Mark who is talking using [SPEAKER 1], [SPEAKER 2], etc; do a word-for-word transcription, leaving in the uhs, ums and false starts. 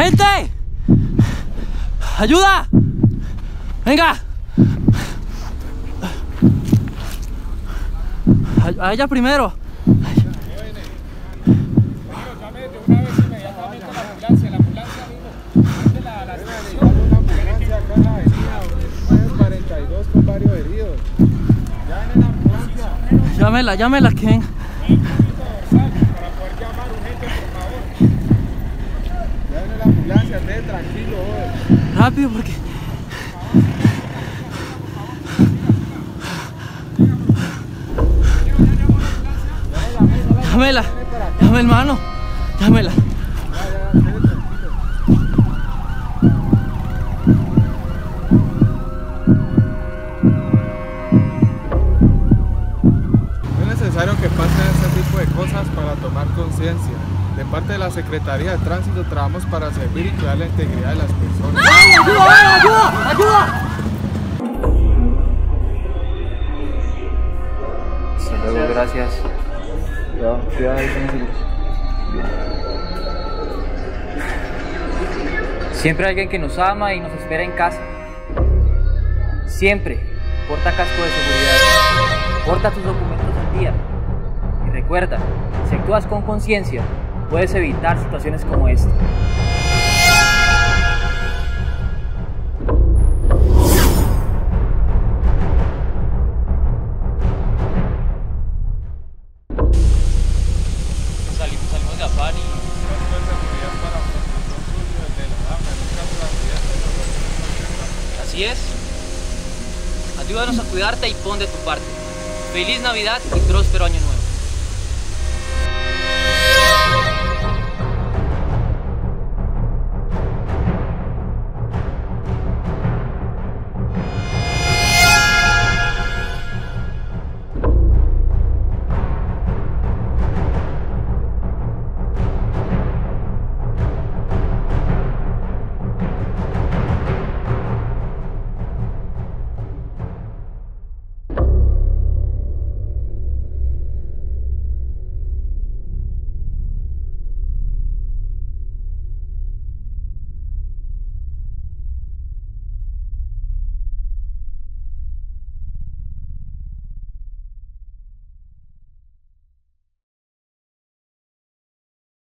[SPEAKER 1] ¡Gente! ¡Ayuda! ¡Venga! A, a ella primero.
[SPEAKER 2] Con varios heridos. Llamen la ambulancia.
[SPEAKER 1] Llámela, llámela, Ken.
[SPEAKER 2] Para poder llamar urgente, por favor. Llamen la ambulancia, esté tranquilo, joder.
[SPEAKER 1] Rápido, porque... Llámela, llámela, hermano. Llámela.
[SPEAKER 2] Es necesario que pasen este tipo de cosas para tomar conciencia. De parte de la Secretaría de Tránsito trabajamos para servir y cuidar la integridad de las personas.
[SPEAKER 1] ¡Ay, ayuda, ayuda, ayuda!
[SPEAKER 3] Hasta luego, gracias. Cuidado, cuidado ahí con el... Siempre hay alguien que nos ama y nos espera en casa. Siempre porta casco de seguridad. Porta tus documentos al día. Y recuerda, si actúas con conciencia, puedes evitar situaciones como esta. Salimos, salimos de afán y... Así es. Ayúdanos a cuidarte y pon de tu parte. Feliz Navidad y próspero año nuevo.